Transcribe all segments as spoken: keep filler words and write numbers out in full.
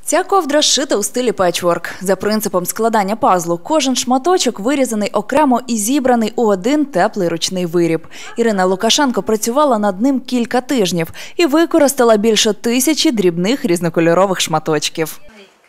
Ця ковдра шита у стилі петчворк. За принципом складання пазлу, кожен шматочок вирізаний окремо і зібраний у один теплий ручний виріб. Ірина Лукашенко працювала над ним кілька тижнів і використала більше тисячі дрібних різнокольорових шматочків.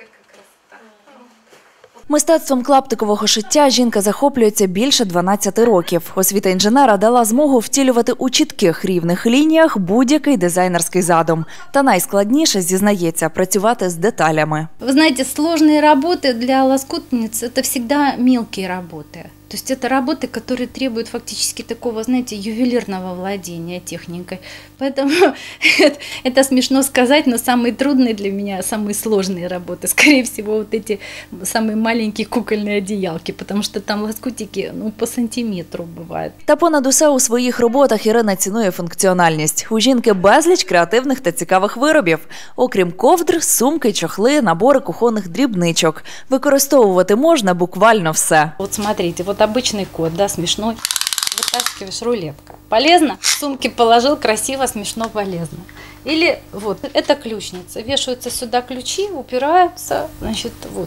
Мистецтвом клаптикового шиття жінка захоплюється більше дванадцяти років. Освіта інженера дала змогу втілювати у чітких рівних лініях будь-який дизайнерський задум. Та найскладніше, зізнається, працювати з деталями. Ви знаєте, складні роботи для лоскутниць – це завжди мелкі роботи. То есть это работы, которые требуют фактически такого, знаете, ювелирного владения техникой. Поэтому это, это смешно сказать, но самые трудные для меня, самые сложные работы, скорее всего, вот эти самые маленькие кукольные одеялки, потому что там лоскутики ну, по сантиметру бывают. Та понад усе у своїх роботах Ірина цінує функціональність. У жінки безліч креативних та цікавих виробів. Окрім ковдр, сумки, чохли, набори кухонних дрібничок. Використовувати можна буквально все. Вот смотрите, вот обычный кот, да, смешной. Вытаскиваешь, рулетка. Полезно? В сумке положил, красиво, смешно, полезно. Или вот, это ключница. Вешаются сюда ключи, упираются, значит, вот.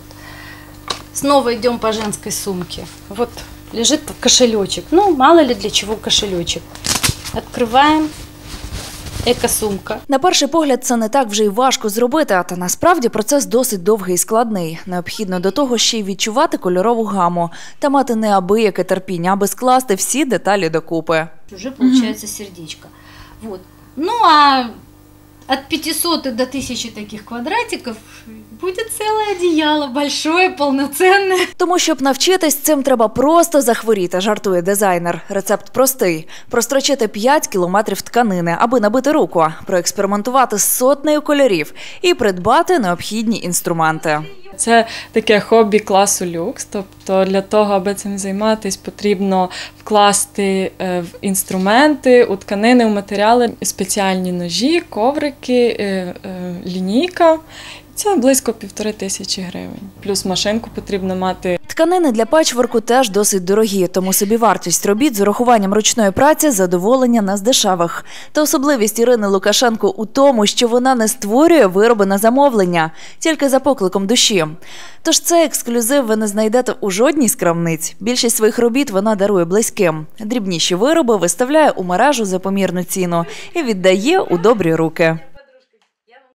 Снова идем по женской сумке. Вот лежит кошелечек. Ну, мало ли для чего кошелечек. Открываем. Екосумка. На перший погляд, це не так вже й важко зробити, та насправді процес досить довгий і складний. Необхідно до того ще й відчувати кольорову гаму та мати неабияке терпіння, аби скласти всі деталі докупи. Вже виходить сердечко. Вот. Ну, а от пятисот до тысячи таких квадратиків буде ціле одіяло, большое, повноцінне. Тому, щоб навчитись, цим треба просто захворіти, жартує дизайнер. Рецепт простий. Прострочити п'ять кілометрів тканини, аби набити руку, проекспериментувати з сотнею кольорів і придбати необхідні інструменти. Це таке хобі класу люкс, тобто для того, аби цим займатися, потрібно вкласти в інструменти, у тканини, у матеріали спеціальні ножі, коврики, лінійка. Це близько півтори тисячі гривень. Плюс машинку потрібно мати. Тканини для петчворку теж досить дорогі, тому собівартість робіт з урахуванням ручної праці – задоволення не з дешевих. Та особливість Ірини Лукашенко у тому, що вона не створює вироби на замовлення, тільки за покликом душі. Тож цей ексклюзив ви не знайдете у жодній з крамниць. Більшість своїх робіт вона дарує близьким. Дрібніші вироби виставляє у мережу за помірну ціну і віддає у добрі руки.